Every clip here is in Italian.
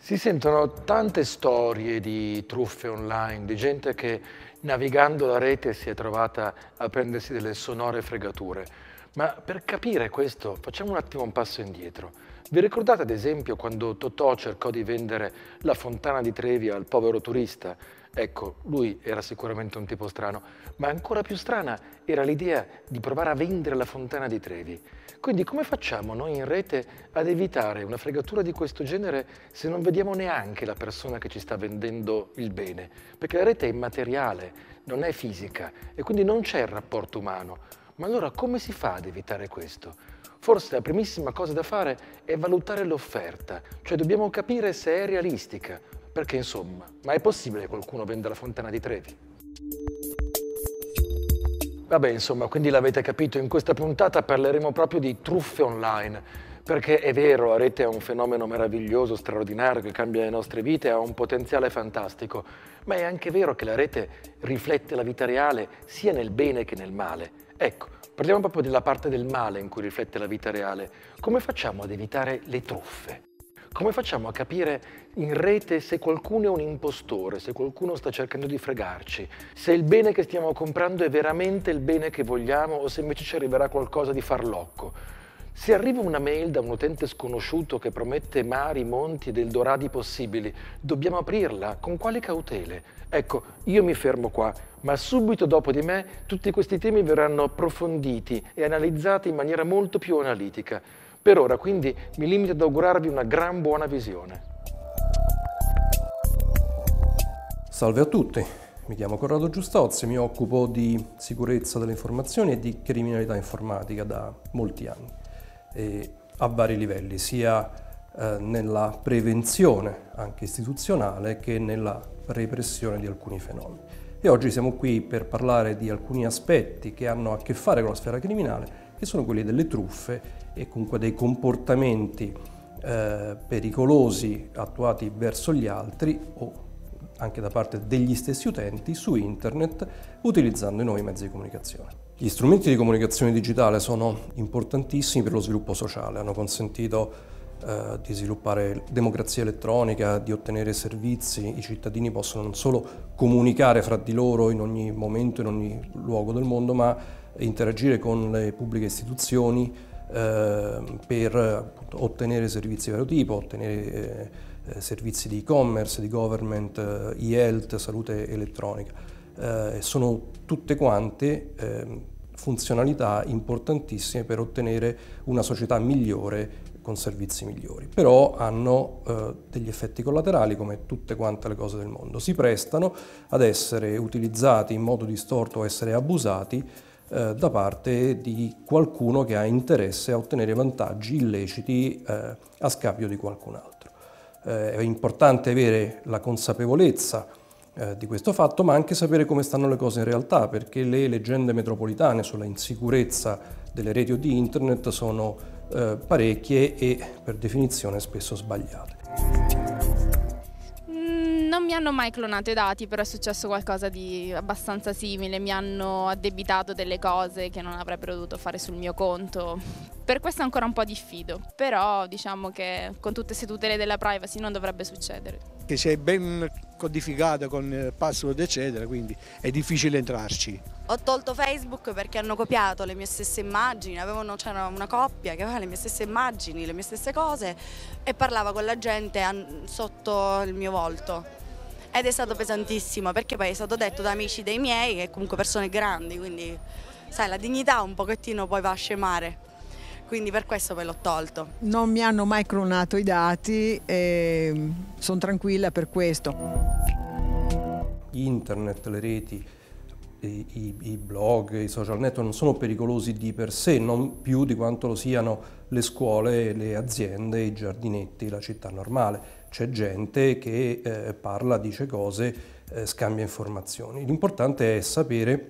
Si sentono tante storie di truffe online, di gente che navigando la rete si è trovata a prendersi delle sonore fregature. Ma per capire questo facciamo un attimo un passo indietro. Vi ricordate ad esempio quando Totò cercò di vendere la fontana di Trevi al povero turista? Ecco, lui era sicuramente un tipo strano, ma ancora più strana era l'idea di provare a vendere la fontana di Trevi. Quindi come facciamo noi in rete ad evitare una fregatura di questo genere se non vediamo neanche la persona che ci sta vendendo il bene? Perché la rete è immateriale, non è fisica e quindi non c'è il rapporto umano. Ma allora come si fa ad evitare questo? Forse la primissima cosa da fare è valutare l'offerta, cioè dobbiamo capire se è realistica, perché insomma, ma è possibile che qualcuno venda la fontana di Trevi? Vabbè, insomma, quindi l'avete capito, in questa puntata parleremo proprio di truffe online, perché è vero, la rete è un fenomeno meraviglioso, straordinario, che cambia le nostre vite, ha un potenziale fantastico, ma è anche vero che la rete riflette la vita reale sia nel bene che nel male. Ecco, parliamo proprio della parte del male in cui riflette la vita reale. Come facciamo ad evitare le truffe? Come facciamo a capire in rete se qualcuno è un impostore, se qualcuno sta cercando di fregarci, se il bene che stiamo comprando è veramente il bene che vogliamo o se invece ci arriverà qualcosa di farlocco? Se arriva una mail da un utente sconosciuto che promette mari, monti ed eldoradi possibili, dobbiamo aprirla? Con quali cautele? Ecco, io mi fermo qua, ma subito dopo di me tutti questi temi verranno approfonditi e analizzati in maniera molto più analitica. Per ora, quindi, mi limito ad augurarvi una gran buona visione. Salve a tutti, mi chiamo Corrado Giustozzi, mi occupo di sicurezza delle informazioni e di criminalità informatica da molti anni, a vari livelli, sia nella prevenzione anche istituzionale che nella repressione di alcuni fenomeni. E oggi siamo qui per parlare di alcuni aspetti che hanno a che fare con la sfera criminale, che sono quelli delle truffe e comunque dei comportamenti pericolosi attuati verso gli altri o anche da parte degli stessi utenti su internet utilizzando i nuovi mezzi di comunicazione. Gli strumenti di comunicazione digitale sono importantissimi per lo sviluppo sociale, hanno consentito di sviluppare democrazia elettronica, di ottenere servizi. I cittadini possono non solo comunicare fra di loro in ogni momento, in ogni luogo del mondo, ma interagire con le pubbliche istituzioni per appunto, ottenere servizi di vario tipo, ottenere servizi di e-commerce, di government, e-health, salute elettronica. Sono tutte quante funzionalità importantissime per ottenere una società migliore con servizi migliori, però hanno degli effetti collaterali come tutte quante le cose del mondo. Si prestano ad essere utilizzati in modo distorto o essere abusati da parte di qualcuno che ha interesse a ottenere vantaggi illeciti a scapito di qualcun altro. È importante avere la consapevolezza di questo fatto, ma anche sapere come stanno le cose in realtà, perché le leggende metropolitane sulla insicurezza delle reti o di internet sono parecchie e per definizione spesso sbagliate. Non mi hanno mai clonato i dati, però è successo qualcosa di abbastanza simile, mi hanno addebitato delle cose che non avrebbero dovuto fare sul mio conto. Per questo ancora un po' diffido, però diciamo che con tutte queste tutele della privacy non dovrebbe succedere. Che sei ben codificata con password eccetera, quindi è difficile entrarci. Ho tolto Facebook perché hanno copiato le mie stesse immagini, c'era una coppia che aveva le mie stesse immagini, le mie stesse cose e parlava con la gente sotto il mio volto. Ed è stato pesantissimo perché poi è stato detto da amici dei miei e comunque persone grandi, quindi sai la dignità un pochettino poi va a scemare. Quindi per questo poi l'ho tolto. Non mi hanno mai clonato i dati e sono tranquilla per questo. Internet, le reti, i blog, i social network non sono pericolosi di per sé, non più di quanto lo siano le scuole, le aziende, i giardinetti, la città normale. C'è gente che parla, dice cose, scambia informazioni. L'importante è sapere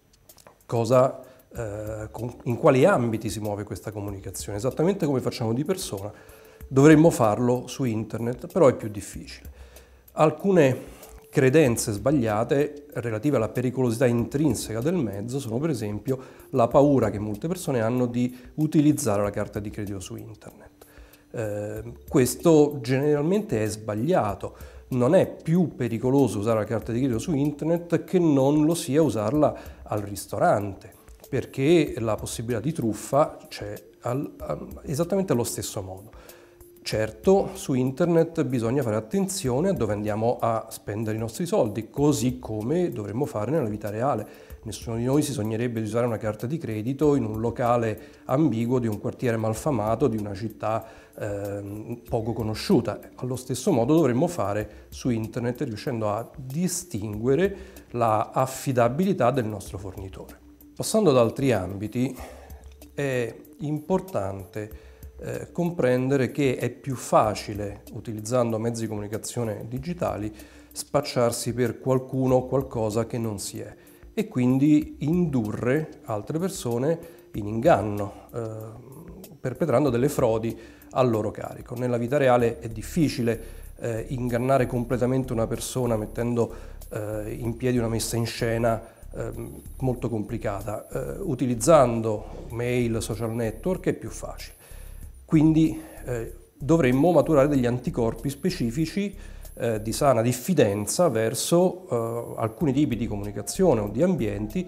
in quali ambiti si muove questa comunicazione, esattamente come facciamo di persona. Dovremmo farlo su internet, però è più difficile. Alcune credenze sbagliate relative alla pericolosità intrinseca del mezzo sono per esempio la paura che molte persone hanno di utilizzare la carta di credito su internet. Questo generalmente è sbagliato. Non è più pericoloso usare la carta di credito su internet che non lo sia usarla al ristorante, perché la possibilità di truffa c'è esattamente allo stesso modo. Certo, su internet bisogna fare attenzione a dove andiamo a spendere i nostri soldi, così come dovremmo fare nella vita reale. Nessuno di noi si sognerebbe di usare una carta di credito in un locale ambiguo di un quartiere malfamato, di una città poco conosciuta. Allo stesso modo dovremmo fare su internet, riuscendo a distinguere la affidabilità del nostro fornitore. Passando ad altri ambiti, è importante comprendere che è più facile, utilizzando mezzi di comunicazione digitali, spacciarsi per qualcuno o qualcosa che non si è e quindi indurre altre persone in inganno, perpetrando delle frodi al loro carico. Nella vita reale è difficile ingannare completamente una persona mettendo in piedi una messa in scena molto complicata. Utilizzando mail, social network è più facile. Quindi dovremmo maturare degli anticorpi specifici di sana diffidenza verso alcuni tipi di comunicazione o di ambienti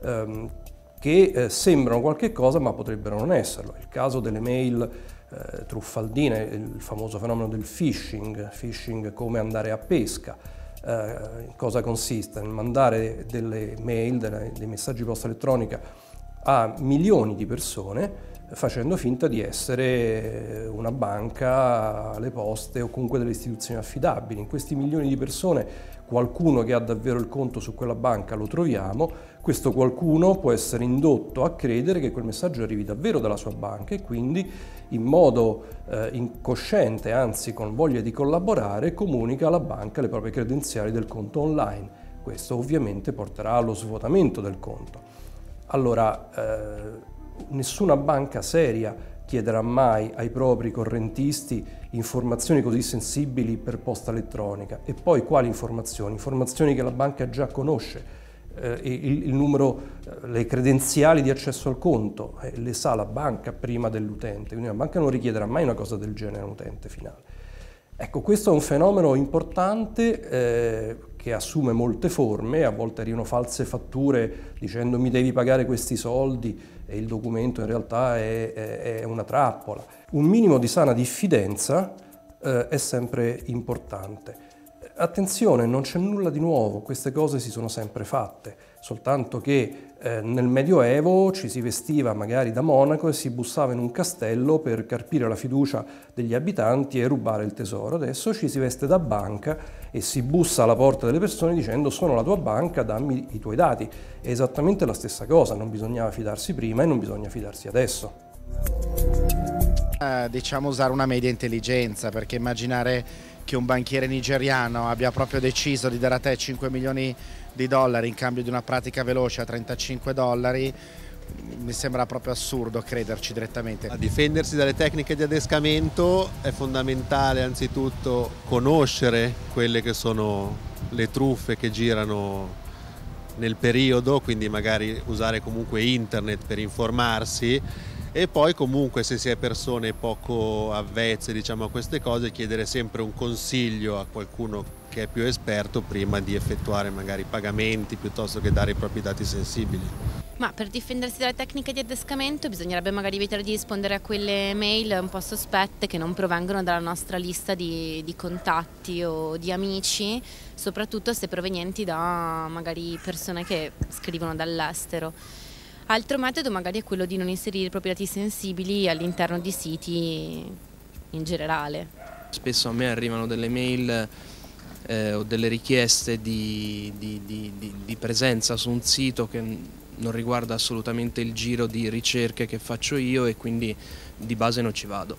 che sembrano qualche cosa ma potrebbero non esserlo. Il caso delle mail truffaldine, il famoso fenomeno del phishing come andare a pesca. In cosa consiste? Nel mandare delle mail, dei messaggi posta elettronica a milioni di persone facendo finta di essere una banca, le poste o comunque delle istituzioni affidabili. In questi milioni di persone qualcuno che ha davvero il conto su quella banca lo troviamo, questo qualcuno può essere indotto a credere che quel messaggio arrivi davvero dalla sua banca e quindi in modo incosciente, anzi con voglia di collaborare, comunica alla banca le proprie credenziali del conto online. Questo ovviamente porterà allo svuotamento del conto. Allora, nessuna banca seria chiederà mai ai propri correntisti informazioni così sensibili per posta elettronica. E poi quali informazioni? Informazioni che la banca già conosce. Il numero, le credenziali di accesso al conto, le sa la banca prima dell'utente, quindi la banca non richiederà mai una cosa del genere a un utente finale. Ecco, questo è un fenomeno importante che assume molte forme, a volte arrivano false fatture dicendo mi devi pagare questi soldi e il documento in realtà è una trappola. Un minimo di sana diffidenza è sempre importante. Attenzione, non c'è nulla di nuovo, queste cose si sono sempre fatte, soltanto che nel Medioevo ci si vestiva magari da monaco e si bussava in un castello per carpire la fiducia degli abitanti e rubare il tesoro. Adesso ci si veste da banca e si bussa alla porta delle persone dicendo sono la tua banca, dammi i tuoi dati. È esattamente la stessa cosa, non bisognava fidarsi prima e non bisogna fidarsi adesso. Diciamo usare una media intelligenza, perché immaginare che un banchiere nigeriano abbia proprio deciso di dare a te 5 milioni di dollari in cambio di una pratica veloce a $35 mi sembra proprio assurdo crederci direttamente. A difendersi dalle tecniche di adescamento è fondamentale anzitutto conoscere quelle che sono le truffe che girano nel periodo, quindi magari usare comunque internet per informarsi. E poi comunque se si è persone poco avvezze diciamo a queste cose, chiedere sempre un consiglio a qualcuno che è più esperto prima di effettuare magari pagamenti piuttosto che dare i propri dati sensibili. Ma per difendersi dalle tecniche di adescamento bisognerebbe magari evitare di rispondere a quelle mail un po' sospette che non provengono dalla nostra lista di contatti o di amici, soprattutto se provenienti da magari persone che scrivono dall'estero. Altro metodo magari è quello di non inserire i propri dati sensibili all'interno di siti in generale. Spesso a me arrivano delle mail o delle richieste di presenza su un sito che non riguarda assolutamente il giro di ricerche che faccio io e quindi di base non ci vado.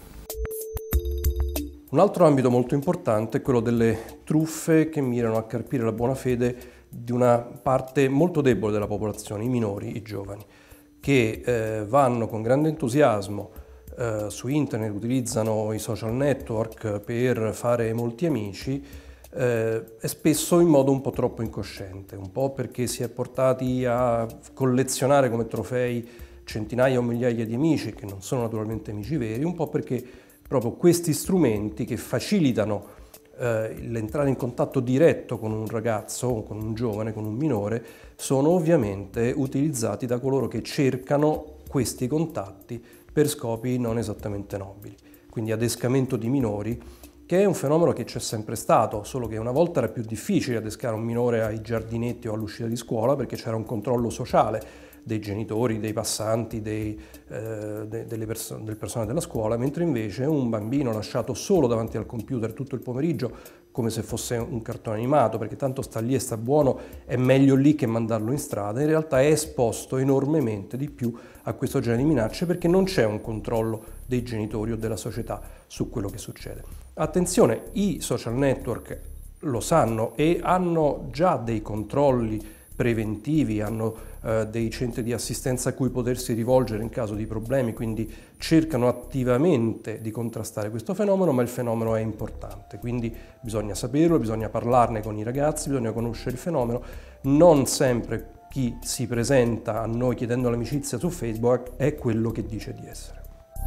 Un altro ambito molto importante è quello delle truffe che mirano a carpire la buona fede di una parte molto debole della popolazione, i minori, i giovani, che vanno con grande entusiasmo su internet, utilizzano i social network per fare molti amici e spesso in modo un po' troppo incosciente, un po' perché si è portati a collezionare come trofei centinaia o migliaia di amici che non sono naturalmente amici veri, un po' perché proprio questi strumenti che facilitano l'entrare in contatto diretto con un ragazzo, con un giovane, con un minore, sono ovviamente utilizzati da coloro che cercano questi contatti per scopi non esattamente nobili. Quindi adescamento di minori, che è un fenomeno che c'è sempre stato, solo che una volta era più difficile adescare un minore ai giardinetti o all'uscita di scuola perché c'era un controllo sociale dei genitori, dei passanti, del personale della scuola, mentre invece un bambino lasciato solo davanti al computer tutto il pomeriggio, come se fosse un cartone animato, perché tanto sta lì e sta buono, è meglio lì che mandarlo in strada, in realtà è esposto enormemente di più a questo genere di minacce perché non c'è un controllo dei genitori o della società su quello che succede. Attenzione, i social network lo sanno e hanno già dei controlli preventivi, hanno dei centri di assistenza a cui potersi rivolgere in caso di problemi, quindi cercano attivamente di contrastare questo fenomeno, ma il fenomeno è importante, quindi bisogna saperlo, bisogna parlarne con i ragazzi, bisogna conoscere il fenomeno. Non sempre chi si presenta a noi chiedendo l'amicizia su Facebook è quello che dice di essere.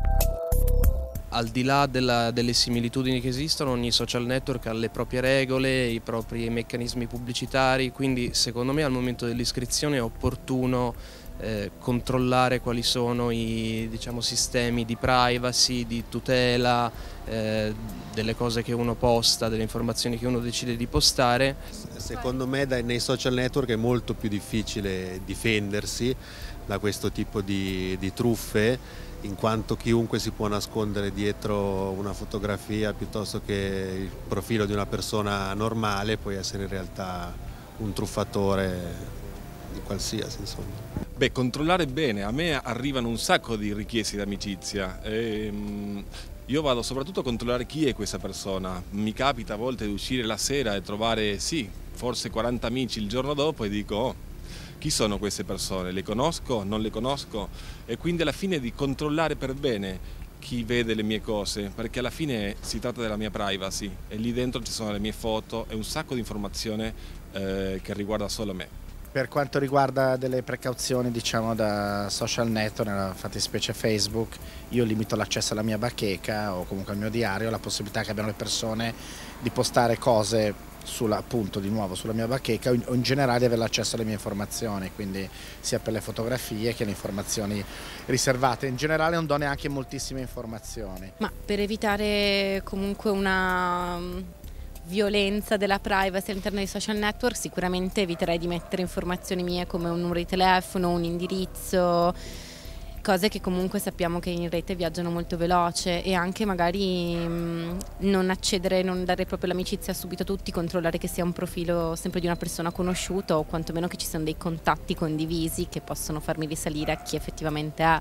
Al di là delle similitudini che esistono, ogni social network ha le proprie regole, i propri meccanismi pubblicitari, quindi secondo me al momento dell'iscrizione è opportuno controllare quali sono i sistemi di privacy, di tutela delle cose che uno posta, delle informazioni che uno decide di postare. Secondo me nei social network è molto più difficile difendersi da questo tipo di truffe, in quanto chiunque si può nascondere dietro una fotografia piuttosto che il profilo di una persona normale, può essere in realtà un truffatore di qualsiasi, insomma. Beh, controllare bene, a me arrivano un sacco di richieste di amicizia. Io vado soprattutto a controllare chi è questa persona. Mi capita a volte di uscire la sera e trovare, sì, forse 40 amici il giorno dopo e dico, oh, chi sono queste persone? Le conosco? Non le conosco? E quindi alla fine di controllare per bene chi vede le mie cose, perché alla fine si tratta della mia privacy e lì dentro ci sono le mie foto e un sacco di informazione che riguarda solo me. Per quanto riguarda delle precauzioni, diciamo, da social network, nella fattispecie Facebook, io limito l'accesso alla mia bacheca o comunque al mio diario, la possibilità che abbiano le persone di postare cose appunto di nuovo sulla mia bacheca o in generale di avere l'accesso alle mie informazioni, quindi sia per le fotografie che le informazioni riservate. In generale non do neanche moltissime informazioni. Ma per evitare comunque una violenza della privacy all'interno dei social network sicuramente eviterei di mettere informazioni mie come un numero di telefono, un indirizzo, cose che comunque sappiamo che in rete viaggiano molto veloce, e anche magari non accedere, non dare proprio l'amicizia subito a tutti, controllare che sia un profilo sempre di una persona conosciuta o quantomeno che ci siano dei contatti condivisi che possono farmi risalire a chi effettivamente è.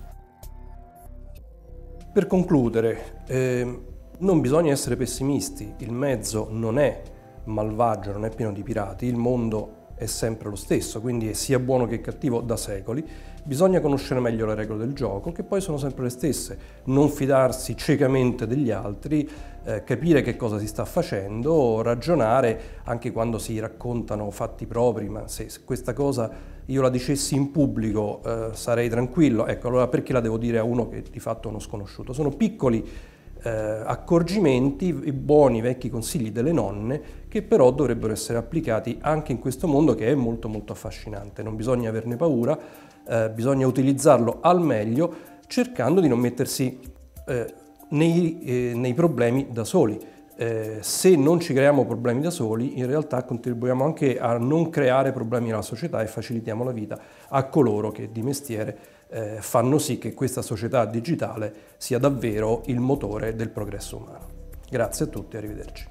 Per concludere, non bisogna essere pessimisti, il mezzo non è malvagio, non è pieno di pirati, il mondo è sempre lo stesso, quindi è sia buono che cattivo da secoli. Bisogna conoscere meglio le regole del gioco, che poi sono sempre le stesse, non fidarsi ciecamente degli altri, capire che cosa si sta facendo, ragionare anche quando si raccontano fatti propri, ma se questa cosa io la dicessi in pubblico sarei tranquillo, ecco, allora perché la devo dire a uno che di fatto è uno sconosciuto? Sono piccoli accorgimenti, buoni vecchi consigli delle nonne che però dovrebbero essere applicati anche in questo mondo che è molto molto affascinante. Non bisogna averne paura, bisogna utilizzarlo al meglio cercando di non mettersi nei problemi da soli. Se non ci creiamo problemi da soli, in realtà contribuiamo anche a non creare problemi nella società e facilitiamo la vita a coloro che di mestiere fanno sì che questa società digitale sia davvero il motore del progresso umano. Grazie a tutti, arrivederci.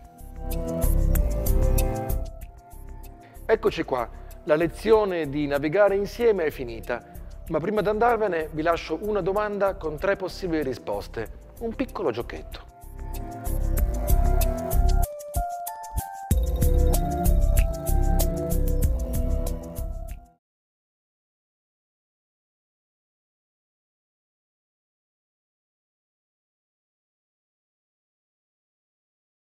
Eccoci qua, la lezione di navigare insieme è finita, ma prima di andarvene vi lascio una domanda con 3 possibili risposte, un piccolo giochetto.